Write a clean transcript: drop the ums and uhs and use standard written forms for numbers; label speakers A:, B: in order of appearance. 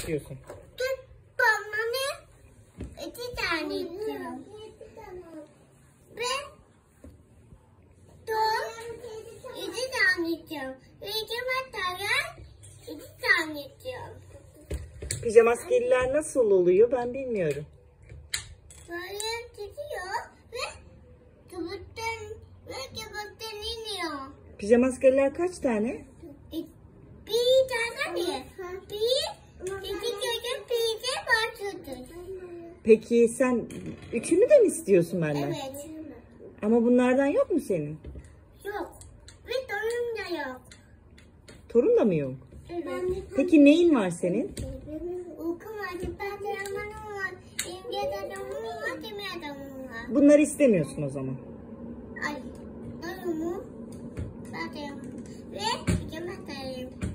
A: istiyorsun?
B: Bana ne? 2 tane istiyorum. Ve 2 tane istiyorum. Ve 2 matara 2 tane istiyorum.
A: Pijamaskeliler nasıl oluyor ben bilmiyorum.
B: Böyle gidiyor ve çubuktan iniyor.
A: Pijamaskeliler kaç tane?
B: Bir tane mi? İki çocuk bir de başladı.
A: Peki sen üçünü de mi istiyorsun benden?
B: Evet.
A: Ama bunlardan yok mu senin?
B: Yok. Ve torun da yok.
A: Torun da mı yok?
B: Evet.
A: Peki neyin var senin?
B: Uykum var, departmanım var, imge adamım var, demir adamım var.
A: Bunları istemiyorsun o zaman.
B: Ay, doyumu, zaten ve pijama sarayım.